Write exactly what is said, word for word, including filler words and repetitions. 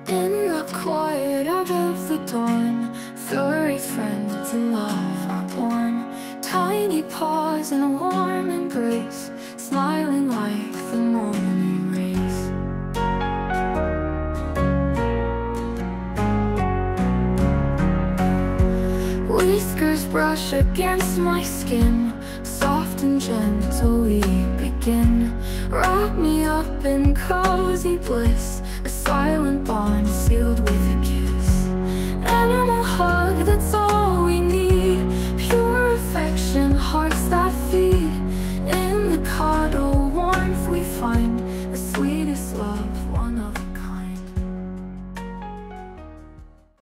In the quiet out of the dawn, furry friends in love are born. Tiny paws in a warm embrace, smiling like the morning rays. Whiskers brush against my skin, soft and gentle we begin. Wrap me up in cozy bliss, a silent bond sealed